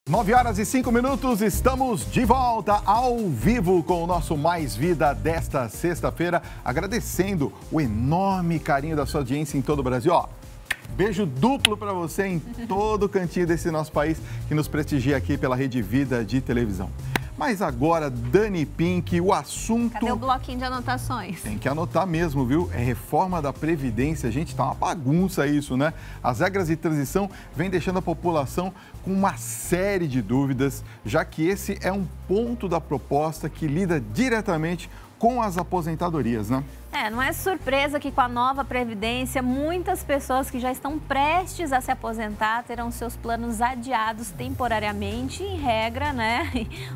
9h05, estamos de volta ao vivo com o nosso Mais Vida desta sexta-feira, agradecendo o enorme carinho da sua audiência em todo o Brasil. Ó, beijo duplo para você em todo cantinho desse nosso país que nos prestigia aqui pela Rede Vida de televisão. Mas agora, Dani Pink, o assunto... Cadê o bloquinho de anotações? Tem que anotar mesmo, viu? É reforma da Previdência. Gente, tá uma bagunça isso, né? As regras de transição vêm deixando a população com uma série de dúvidas, já que esse é um ponto da proposta que lida diretamente com as aposentadorias, né? Não é surpresa que com a nova Previdência, muitas pessoas que já estão prestes a se aposentar terão seus planos adiados temporariamente. Em regra, né?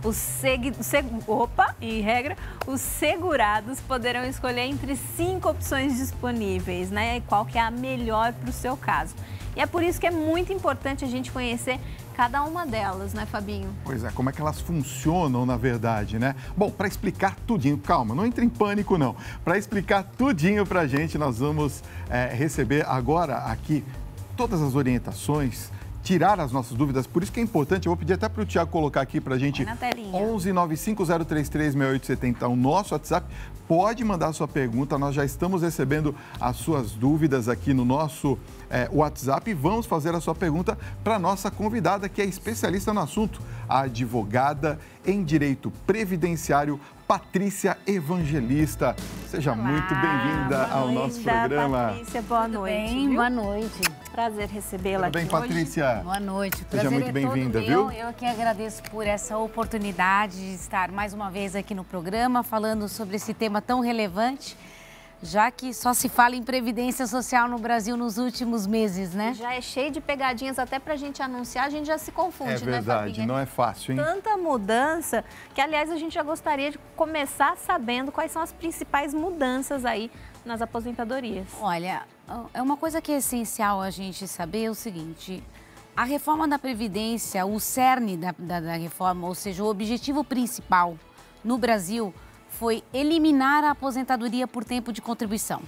Os segurados poderão escolher entre 5 opções disponíveis, né? E qual que é a melhor para o seu caso. E é por isso que é muito importante a gente conhecer cada uma delas, né, Fabinho? Pois é, como é que elas funcionam, na verdade, né? Bom, para explicar tudinho, calma, não entre em pânico, não. Para explicar tudinho para a gente, nós vamos receber agora aqui todas as orientações, tirar as nossas dúvidas. Por isso que é importante, eu vou pedir até para o Tiago colocar aqui para a gente 11 95033 6870, o nosso WhatsApp. Pode mandar a sua pergunta, nós já estamos recebendo as suas dúvidas aqui no nosso WhatsApp e vamos fazer a sua pergunta para a nossa convidada, que é especialista no assunto, a advogada em direito previdenciário, Patrícia Evangelista. Seja muito bem-vinda ao nosso programa. Patrícia, boa noite. Bem, boa noite. Prazer recebê-la aqui hoje. Tudo bem, Patrícia? Boa noite. Seja muito bem-vinda, viu? Eu que agradeço por essa oportunidade de estar mais uma vez aqui no programa, falando sobre esse tema tão relevante, já que só se fala em previdência social no Brasil nos últimos meses, né? Já é cheio de pegadinhas, até pra gente anunciar, a gente já se confunde, né, verdade, Fabinha? Não é fácil, hein? Tanta mudança, que aliás a gente já gostaria de começar sabendo quais são as principais mudanças aí nas aposentadorias. Olha, é uma coisa que é essencial a gente saber, é o seguinte: a reforma da Previdência, o cerne da reforma, ou seja, o objetivo principal no Brasil foi eliminar a aposentadoria por tempo de contribuição.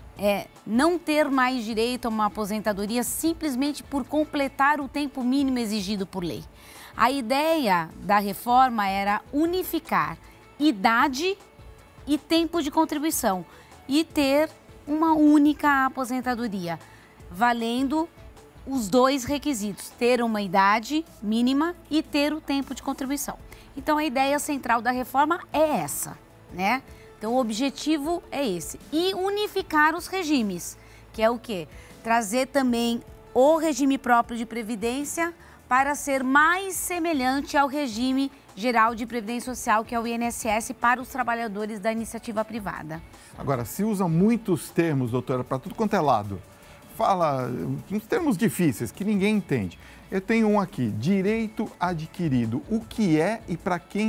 Não ter mais direito a uma aposentadoria simplesmente por completar o tempo mínimo exigido por lei. A ideia da reforma era unificar idade e tempo de contribuição e ter uma única aposentadoria, valendo os dois requisitos, ter uma idade mínima e ter o tempo de contribuição. Então, a ideia central da reforma é essa, né? Então, o objetivo é esse. E unificar os regimes, que é o quê? Trazer também o regime próprio de previdência para ser mais semelhante ao regime geral de previdência social, que é o INSS, para os trabalhadores da iniciativa privada. Agora, se usa muitos termos, doutora, para tudo quanto é lado. Fala uns termos difíceis que ninguém entende. Eu tenho um aqui, direito adquirido. O que é e para quem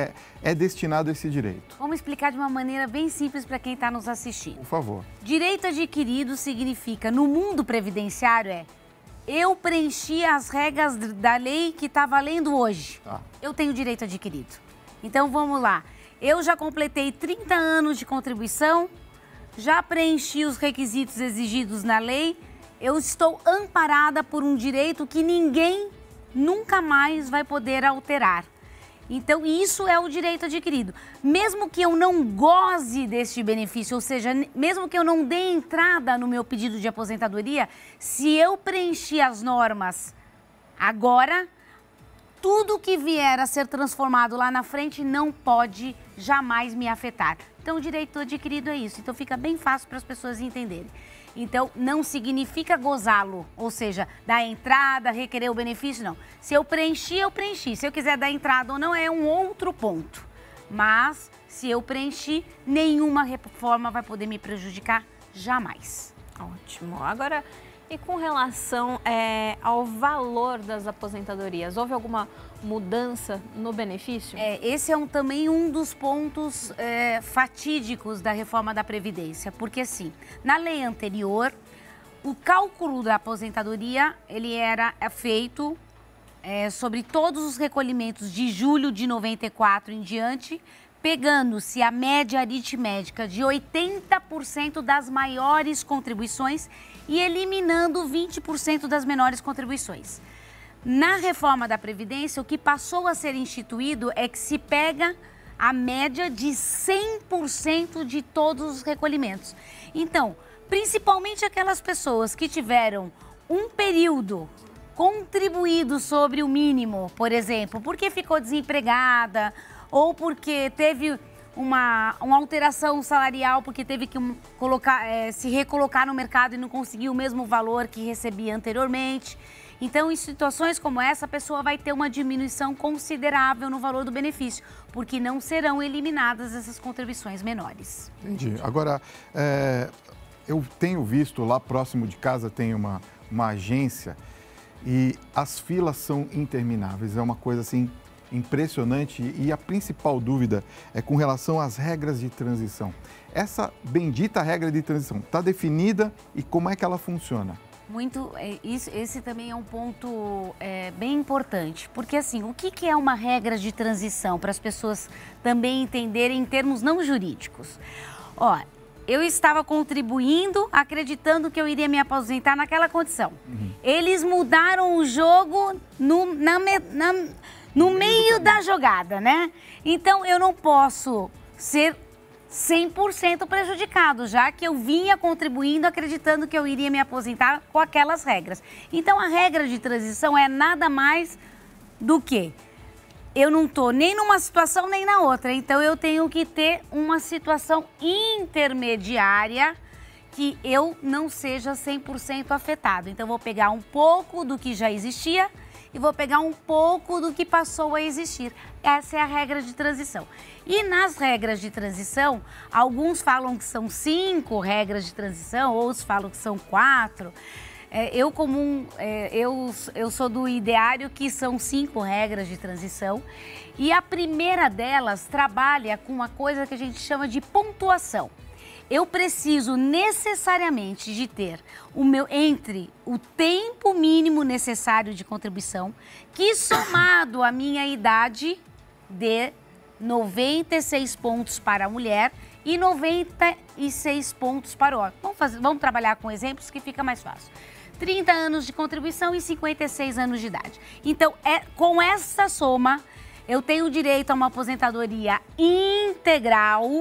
é destinado esse direito? Vamos explicar de uma maneira bem simples para quem está nos assistindo. Por favor. Direito adquirido significa, no mundo previdenciário, eu preenchi as regras da lei que está valendo hoje. Tá. Eu tenho direito adquirido. Então, vamos lá. Eu já completei 30 anos de contribuição, já preenchi os requisitos exigidos na lei, eu estou amparada por um direito que ninguém nunca mais vai poder alterar. Então, isso é o direito adquirido. Mesmo que eu não goze deste benefício, ou seja, mesmo que eu não dê entrada no meu pedido de aposentadoria, se eu preenchi as normas agora, tudo que vier a ser transformado lá na frente não pode jamais me afetar. Então, o direito adquirido é isso. Então, fica bem fácil para as pessoas entenderem. Então, não significa gozá-lo, ou seja, dar entrada, requerer o benefício, não. Se eu preenchi, eu preenchi. Se eu quiser dar entrada ou não, é um outro ponto. Mas, se eu preenchi, nenhuma reforma vai poder me prejudicar jamais. Ótimo. Agora, e com relação ao valor das aposentadorias, houve alguma mudança no benefício? Esse é também um dos pontos fatídicos da reforma da Previdência, porque assim, na lei anterior, o cálculo da aposentadoria ele era feito sobre todos os recolhimentos de julho de 94 em diante, pegando-se a média aritmética de 80% das maiores contribuições e eliminando 20% das menores contribuições. Na reforma da Previdência, o que passou a ser instituído é que se pega a média de 100% de todos os recolhimentos. Então, principalmente aquelas pessoas que tiveram um período contribuído sobre o mínimo, por exemplo, porque ficou desempregada ou porque teve uma alteração salarial, porque teve que se recolocar no mercado e não conseguiu o mesmo valor que recebia anteriormente. Então, em situações como essa, a pessoa vai ter uma diminuição considerável no valor do benefício, porque não serão eliminadas essas contribuições menores. Entendi. Agora, eu tenho visto lá próximo de casa tem uma agência e as filas são intermináveis. É uma coisa assim impressionante e a principal dúvida é com relação às regras de transição. Essa bendita regra de transição está definida e como é que ela funciona? Esse também é um ponto bem importante, porque assim, o que é uma regra de transição para as pessoas também entenderem em termos não jurídicos? Ó, eu estava contribuindo, acreditando que eu iria me aposentar naquela condição. Eles mudaram o jogo no meio da jogada, né? Então, eu não posso ser 100% prejudicado, já que eu vinha contribuindo acreditando que eu iria me aposentar com aquelas regras. Então, a regra de transição é nada mais do que eu não estou nem numa situação nem na outra. Então, eu tenho que ter uma situação intermediária que eu não seja 100% afetado. Então, eu vou pegar um pouco do que já existia e vou pegar um pouco do que passou a existir. Essa é a regra de transição. E nas regras de transição, alguns falam que são 5 regras de transição, outros falam que são 4. Eu sou do ideário que são 5 regras de transição. E a primeira delas trabalha com uma coisa que a gente chama de pontuação. Eu preciso necessariamente de ter entre o tempo mínimo necessário de contribuição, que somado à minha idade de 96 pontos para a mulher e 96 pontos para o homem. Vamos trabalhar com exemplos que fica mais fácil. 30 anos de contribuição e 56 anos de idade. Então, com essa soma, eu tenho direito a uma aposentadoria integral,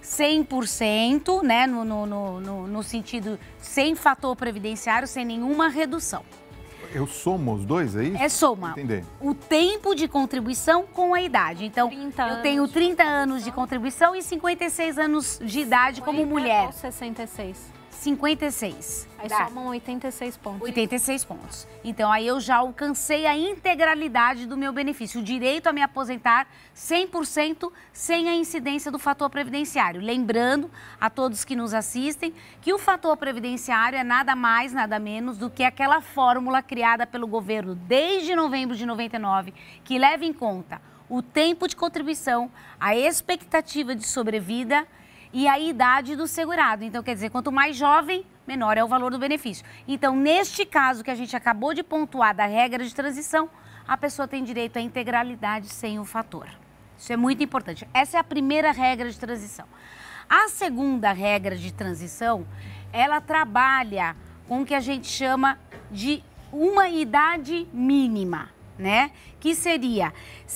100%, né, no sentido sem fator previdenciário, sem nenhuma redução. Eu somo os dois, é isso? É soma. Entender. O tempo de contribuição com a idade. Então, eu tenho 30 anos de contribuição e 56 anos de idade como mulher. Ou 66? 56. Aí somam 86 pontos. 86 pontos. Então, aí eu já alcancei a integralidade do meu benefício, o direito a me aposentar 100% sem a incidência do fator previdenciário. Lembrando a todos que nos assistem que o fator previdenciário é nada mais, nada menos do que aquela fórmula criada pelo governo desde novembro de 99, que leva em conta o tempo de contribuição, a expectativa de sobrevida e a idade do segurado. Então, quer dizer, quanto mais jovem, menor é o valor do benefício. Então, neste caso que a gente acabou de pontuar da regra de transição, a pessoa tem direito à integralidade sem o fator. Isso é muito importante. Essa é a primeira regra de transição. A segunda regra de transição, ela trabalha com o que a gente chama de uma idade mínima, né? Que seria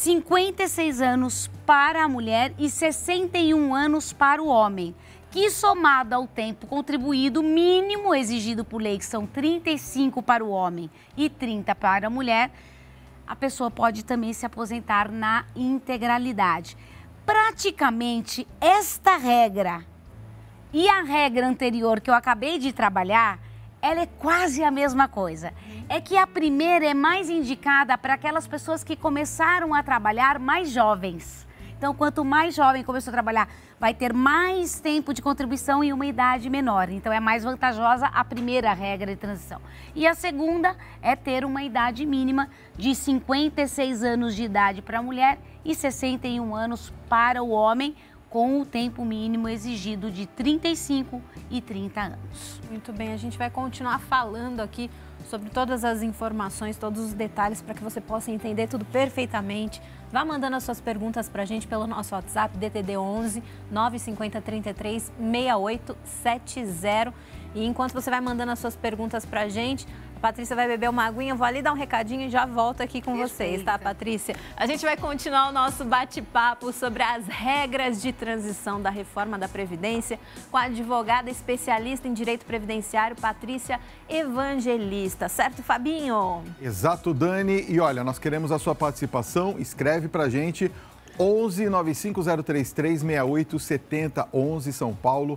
56 anos para a mulher e 61 anos para o homem, que somado ao tempo contribuído mínimo exigido por lei, que são 35 para o homem e 30 para a mulher, a pessoa pode também se aposentar na integralidade. Praticamente esta regra e a regra anterior que eu acabei de trabalhar, ela é quase a mesma coisa. É que a primeira é mais indicada para aquelas pessoas que começaram a trabalhar mais jovens. Então, quanto mais jovem começou a trabalhar, vai ter mais tempo de contribuição e uma idade menor. Então, é mais vantajosa a primeira regra de transição. E a segunda é ter uma idade mínima de 56 anos de idade para a mulher e 61 anos para o homem, com o tempo mínimo exigido de 35 e 30 anos. Muito bem, a gente vai continuar falando aqui sobre todas as informações, todos os detalhes para que você possa entender tudo perfeitamente. Vá mandando as suas perguntas para a gente pelo nosso WhatsApp, DTD 11 950 33 6870. E enquanto você vai mandando as suas perguntas para a gente, Patrícia vai beber uma aguinha, eu vou ali dar um recadinho e já volto aqui com vocês, tá, Patrícia? A gente vai continuar o nosso bate-papo sobre as regras de transição da reforma da Previdência com a advogada especialista em direito previdenciário, Patrícia Evangelista. Certo, Fabinho? Exato, Dani. E olha, nós queremos a sua participação. Escreve pra gente 11 95033 6870, 11 São Paulo,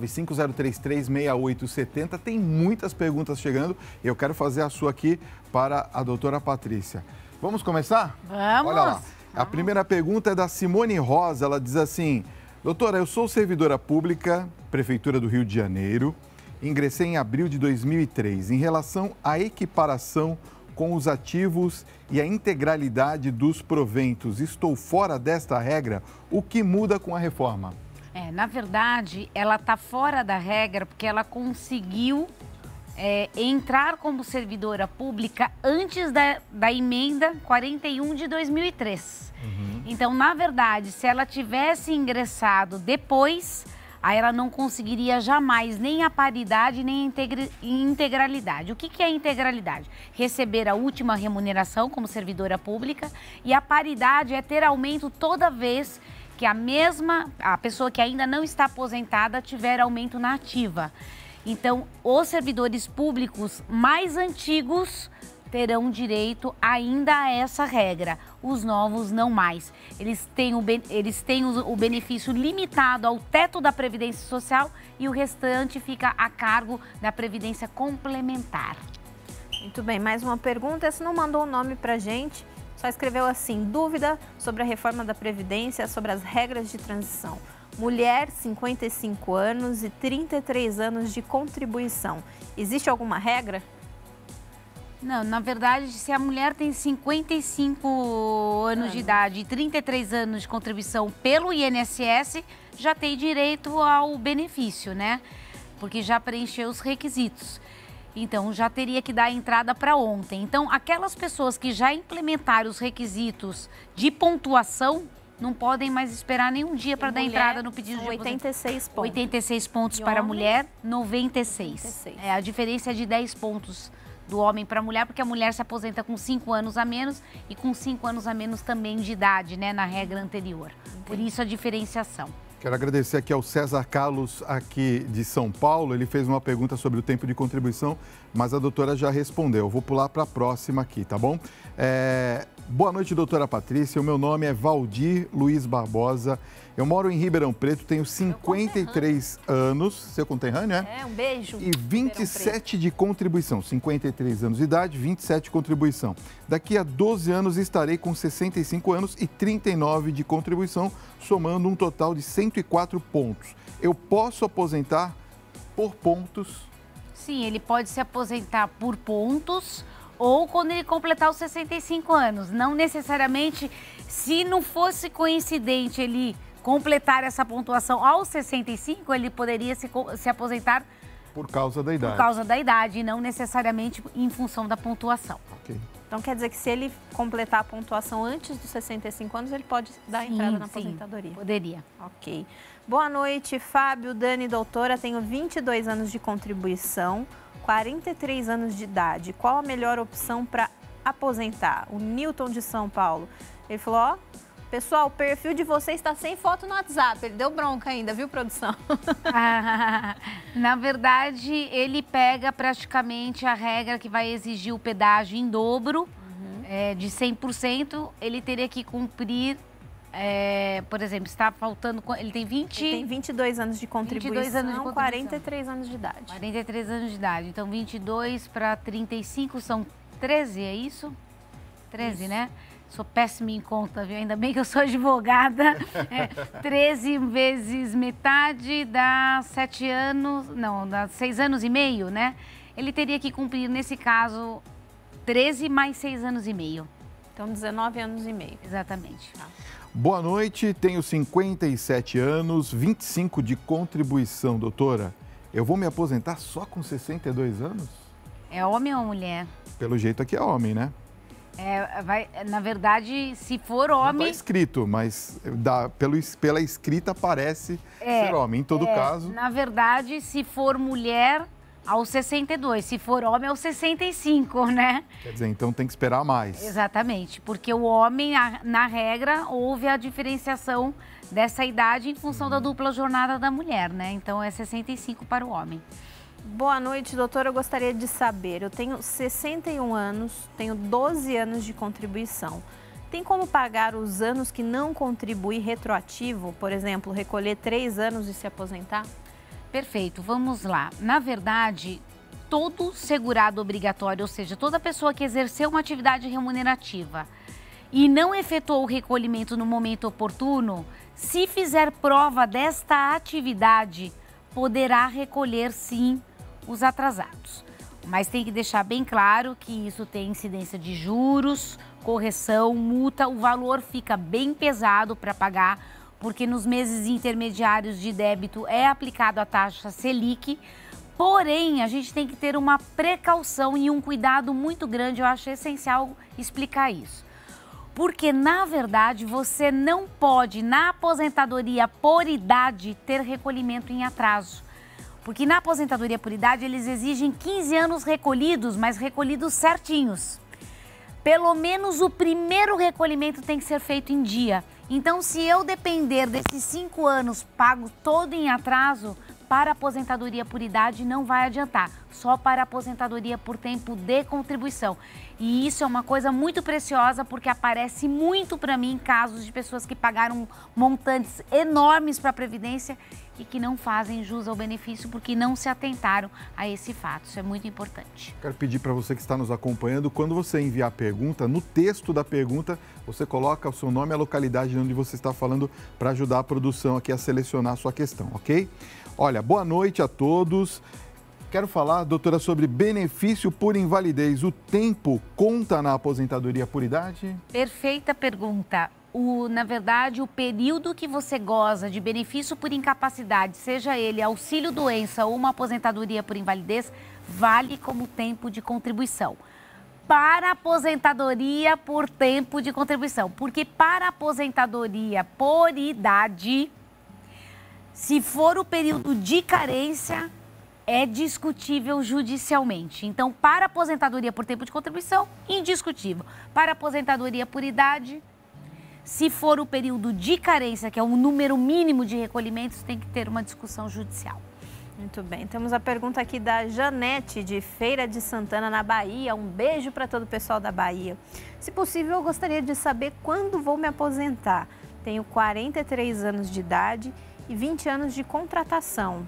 95033 6870. Tem muitas perguntas chegando e eu quero fazer a sua aqui para a doutora Patrícia. Vamos começar? Vamos! Olha lá. A primeira pergunta é da Simone Rosa. Ela diz assim: doutora, eu sou servidora pública, Prefeitura do Rio de Janeiro. Ingressei em abril de 2003. Em relação à equiparação com os ativos e a integralidade dos proventos, estou fora desta regra? O que muda com a reforma? Na verdade, ela está fora da regra porque ela conseguiu entrar como servidora pública antes da emenda 41 de 2003. Então, na verdade, se ela tivesse ingressado depois, aí ela não conseguiria jamais nem a paridade, nem a integralidade. O que é a integralidade? Receber a última remuneração como servidora pública, e a paridade é ter aumento toda vez que a pessoa que ainda não está aposentada tiver aumento na ativa. Então, os servidores públicos mais antigos terão direito ainda a essa regra. Os novos não mais. Eles têm o benefício limitado ao teto da Previdência Social e o restante fica a cargo da Previdência Complementar. Muito bem, mais uma pergunta. Essa não mandou o nome pra gente, só escreveu assim: dúvida sobre a reforma da Previdência, sobre as regras de transição. Mulher, 55 anos e 33 anos de contribuição. Existe alguma regra? Não, na verdade, se a mulher tem 55 anos de idade e 33 anos de contribuição pelo INSS, já tem direito ao benefício, né? Porque já preencheu os requisitos. Então, já teria que dar a entrada para ontem. Então, aquelas pessoas que já implementaram os requisitos de pontuação não podem mais esperar nenhum dia para dar entrada no pedido de 86 pontos. 86 pontos para a mulher, 96. A diferença é de 10 pontos do homem para a mulher, porque a mulher se aposenta com 5 anos a menos e com 5 anos a menos também de idade, né, na regra anterior. Por isso a diferenciação. Quero agradecer aqui ao César Carlos, aqui de São Paulo. Ele fez uma pergunta sobre o tempo de contribuição, mas a doutora já respondeu. Eu vou pular para a próxima aqui, tá bom? Boa noite, doutora Patrícia. O meu nome é Valdir Luiz Barbosa. Eu moro em Ribeirão Preto, tenho 53 anos. Seu conterrâneo, um beijo. E 27 de contribuição. 53 anos de idade, 27 de contribuição. Daqui a 12 anos estarei com 65 anos e 39 de contribuição, somando um total de 104 pontos. Eu posso aposentar por pontos? Sim, ele pode se aposentar por pontos ou quando ele completar os 65 anos. Não necessariamente, se não fosse coincidente ele completar essa pontuação aos 65, ele poderia se aposentar por causa da idade. Por causa da idade, e não necessariamente em função da pontuação. Ok. Então quer dizer que se ele completar a pontuação antes dos 65 anos, ele pode dar entrada na aposentadoria? Poderia. Ok. Boa noite, Fábio, Dani, doutora. Tenho 22 anos de contribuição, 43 anos de idade. Qual a melhor opção para aposentar? O Newton de São Paulo. Ele falou, ó, pessoal, o perfil de vocês está sem foto no WhatsApp. Ele deu bronca ainda, viu, produção? Na verdade, ele pega praticamente a regra que vai exigir o pedágio em dobro, de 100%. Ele teria que cumprir, por exemplo, está faltando... Ele tem 20... Ele tem 22 anos de contribuição, 22 anos de contribuição. 43 anos de idade. 43 anos de idade. Então, 22 para 35 são 13, é isso? 13, isso. Né? Sou péssima em conta, viu? Ainda bem que eu sou advogada. 13 vezes metade dá 7 anos... Não, dá 6 anos e meio, né? Ele teria que cumprir, nesse caso, 13 mais 6 anos e meio. Então, 19 anos e meio. Exatamente. Tá. Boa noite, tenho 57 anos, 25 de contribuição, doutora. Eu vou me aposentar só com 62 anos? É homem ou mulher? Pelo jeito aqui é homem, né? Na verdade, se for homem... Não está escrito, mas pela escrita parece ser homem. Em todo caso... Na verdade, se for mulher, aos 62. Se for homem, aos 65, né? Quer dizer, então tem que esperar mais. Exatamente, porque o homem, na regra, houve a diferenciação dessa idade em função da dupla jornada da mulher, né? Então é 65 para o homem. Boa noite, doutora. Eu gostaria de saber, eu tenho 61 anos, tenho 12 anos de contribuição. Tem como pagar os anos que não contribuí retroativo? Por exemplo, recolher 3 anos e se aposentar? Perfeito, vamos lá. Na verdade, todo segurado obrigatório, ou seja, toda pessoa que exerceu uma atividade remunerativa e não efetuou o recolhimento no momento oportuno, se fizer prova desta atividade, poderá recolher sim os atrasados. Mas tem que deixar bem claro que isso tem incidência de juros, correção, multa, o valor fica bem pesado para pagar, porque nos meses intermediários de débito é aplicado a taxa Selic, porém a gente tem que ter uma precaução e um cuidado muito grande, eu acho essencial explicar isso. Porque, na verdade, você não pode, na aposentadoria por idade, ter recolhimento em atraso. Porque na aposentadoria por idade eles exigem 15 anos recolhidos, mas recolhidos certinhos. Pelo menos o primeiro recolhimento tem que ser feito em dia. Então, se eu depender desses 5 anos pago todo em atraso, para a aposentadoria por idade não vai adiantar, só para a aposentadoria por tempo de contribuição. E isso é uma coisa muito preciosa porque aparece muito para mim casos de pessoas que pagaram montantes enormes para a Previdência e que não fazem jus ao benefício porque não se atentaram a esse fato. Isso é muito importante. Quero pedir para você que está nos acompanhando, quando você enviar a pergunta, no texto da pergunta, você coloca o seu nome e a localidade de onde você está falando para ajudar a produção aqui a selecionar a sua questão, ok? Olha, boa noite a todos. Quero falar, doutora, sobre benefício por invalidez. O tempo conta na aposentadoria por idade? Perfeita pergunta. Na verdade, o período que você goza de benefício por incapacidade, seja ele auxílio-doença ou uma aposentadoria por invalidez, vale como tempo de contribuição. Para aposentadoria por tempo de contribuição. Porque para aposentadoria por idade, se for o período de carência, é discutível judicialmente. Então, para aposentadoria por tempo de contribuição, indiscutível. Para aposentadoria por idade, se for o período de carência, que é um número mínimo de recolhimentos, tem que ter uma discussão judicial. Muito bem, temos a pergunta aqui da Janete, de Feira de Santana, na Bahia. Um beijo para todo o pessoal da Bahia. Se possível, eu gostaria de saber quando vou me aposentar. Tenho 43 anos de idade e 20 anos de contratação.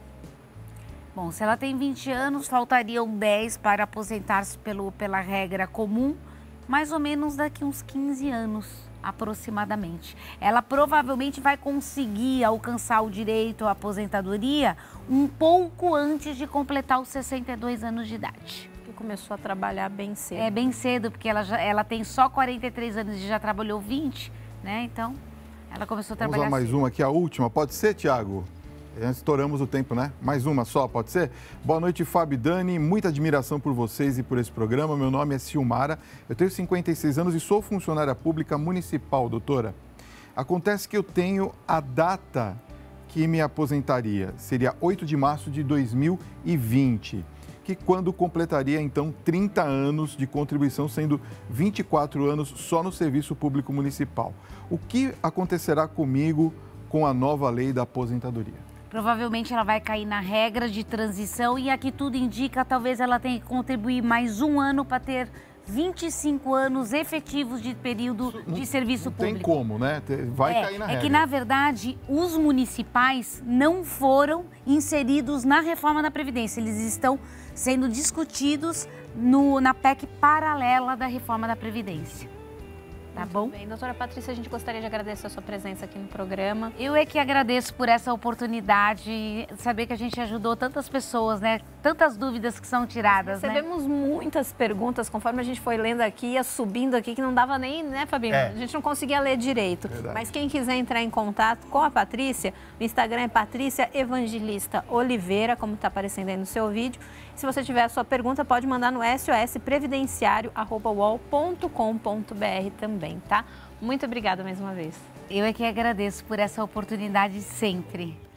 Bom, se ela tem 20 anos, faltariam 10 para aposentar-se pela regra comum, mais ou menos daqui uns 15 anos, aproximadamente. Ela provavelmente vai conseguir alcançar o direito à aposentadoria um pouco antes de completar os 62 anos de idade. Que começou a trabalhar bem cedo. É bem cedo, porque ela tem só 43 anos e já trabalhou 20, né? Então, ela começou a trabalhar Vamos usar mais cedo. uma aqui, a última. Pode ser, Tiago? Estouramos o tempo, né? Mais uma só, pode ser? Boa noite, Fábio e Dani. Muita admiração por vocês e por esse programa. Meu nome é Silmara. Eu tenho 56 anos e sou funcionária pública municipal, doutora. Acontece que eu tenho a data que me aposentaria. Seria 8 de março de 2020. Que quando completaria, então, 30 anos de contribuição, sendo 24 anos só no serviço público municipal. O que acontecerá comigo com a nova lei da aposentadoria? Provavelmente ela vai cair na regra de transição e aqui tudo indica, talvez ela tenha que contribuir mais um ano para ter 25 anos efetivos de período de serviço público. Tem como, né? Vai cair na regra. É que, na verdade, os municipais não foram inseridos na reforma da Previdência. Eles estão sendo discutidos na PEC paralela da reforma da Previdência. Tá bom? Muito bem. Doutora Patrícia, a gente gostaria de agradecer a sua presença aqui no programa. Eu é que agradeço por essa oportunidade, saber que a gente ajudou tantas pessoas, né? Tantas dúvidas que são tiradas, Recebemos muitas perguntas, conforme a gente foi lendo aqui, ia subindo aqui, que não dava nem, né, Fabinho? A gente não conseguia ler direito. Verdade. Mas quem quiser entrar em contato com a Patrícia, o Instagram é Patrícia Evangelista Oliveira, como está aparecendo aí no seu vídeo. Se você tiver a sua pergunta, pode mandar no sosprevidenciario@uol.com.br também, tá? Muito obrigada mais uma vez. Eu é que agradeço por essa oportunidade sempre.